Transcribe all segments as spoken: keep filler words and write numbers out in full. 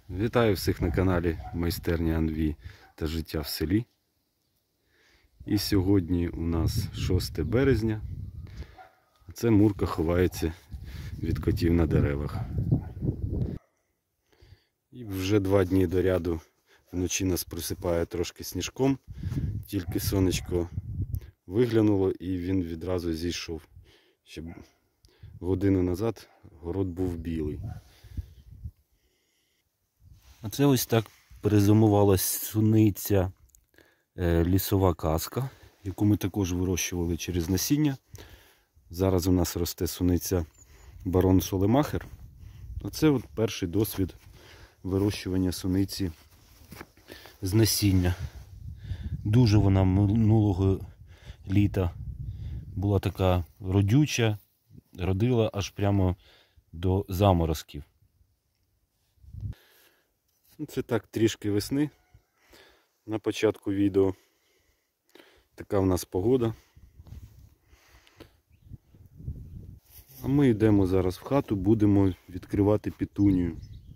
Вітаю всіх на каналі Майстерня Анві та життя в селі. І сьогодні у нас шосте березня, а це Мурка ховається від котів на деревах. І вже два дні до ряду вночі нас присипає трошки сніжком, тільки сонечко виглянуло і він відразу зійшов. Ще годину назад город був білий. А це ось так перезимувала суниця лісова казка, яку ми також вирощували через насіння. Зараз у нас росте суниця Барон Солемахер. Оце от перший досвід вирощування суниці з насіння. Дуже вона минулого літа була така родюча, родила аж прямо до заморозків. Це так трішки весни. На початку відео така в нас погода. А ми йдемо зараз в хату, будемо відкривати петунію.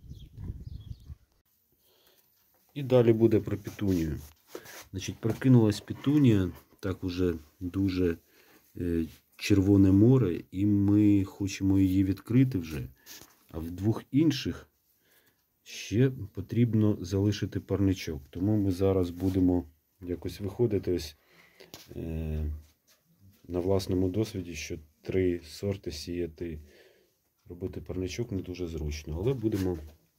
І далі буде про петунію. Значить, прокинулась петунія, так уже дуже е, червоне море, і ми хочемо її відкрити вже. А в двох інших ще потрібно залишити парничок. Тому ми зараз будемо якось виходити ось, е, на власному досвіді, що три сорти сіяти, робити парничок не дуже зручно. Але будемо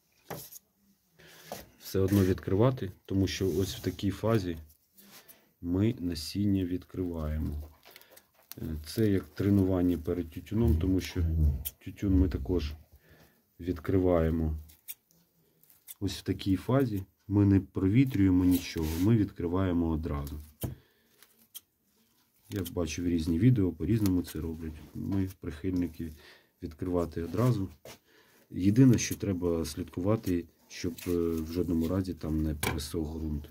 все одно відкривати, тому що ось в такій фазі ми насіння відкриваємо. Це як тренування перед тютюном, тому що тютюн ми також відкриваємо. Ось в такій фазі ми не провітрюємо нічого, ми відкриваємо одразу. Я бачив різні відео, по-різному це роблять. Ми прихильники відкривати одразу. Єдине, що треба слідкувати, щоб в жодному разі там не пересох ґрунт.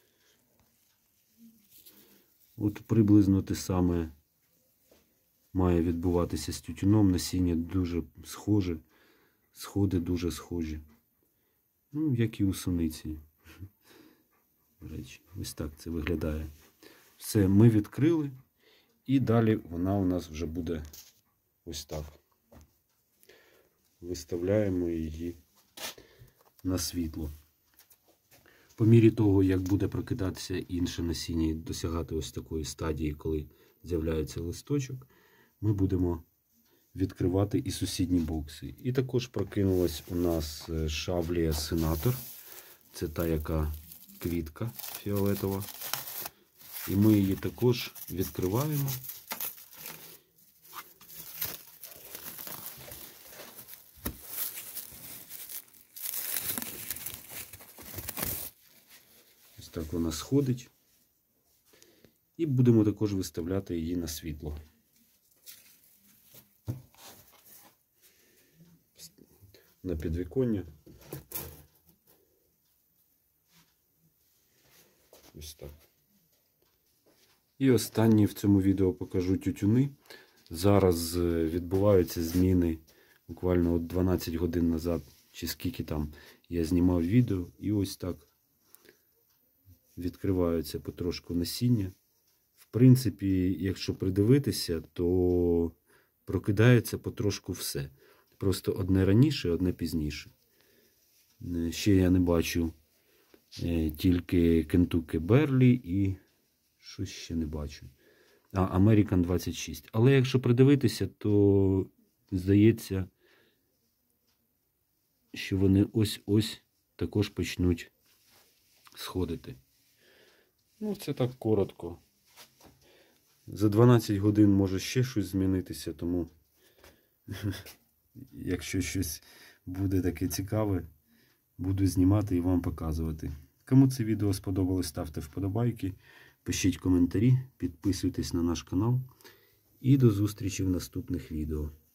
От приблизно те саме має відбуватися з тютюном. Насіння дуже схоже, сходи дуже схожі. Ну, як і у суниці. До речі, ось так це виглядає. Все, ми відкрили. І далі вона у нас вже буде ось так. Виставляємо її на світло. По мірі того, як буде прокидатися інше насіння і досягати ось такої стадії, коли з'являється листочок, ми будемо відкривати і сусідні бокси. І також прокинулась у нас шавлія сенатор. Це та, яка квітка фіолетова. І ми її також відкриваємо. Ось так вона сходить. І будемо також виставляти її на світло. На підвіконня. Ось так. І останнє в цьому відео покажу тютюни. Зараз відбуваються зміни. Буквально от дванадцять годин назад, чи скільки там, я знімав відео. І ось так відкриваються потрошку насіння. В принципі, якщо придивитися, то прокидається потрошку все. Просто одне раніше, одне пізніше. Ще я не бачу тільки Kentucky Barley і щось ще не бачу. А, American двадцять шість. Але якщо придивитися, то здається, що вони ось-ось також почнуть сходити. Ну, це так коротко. За дванадцять годин може ще щось змінитися, тому якщо щось буде таке цікаве, буду знімати і вам показувати. Кому це відео сподобалось, ставте вподобайки, пишіть коментарі, підписуйтесь на наш канал. І до зустрічі в наступних відео.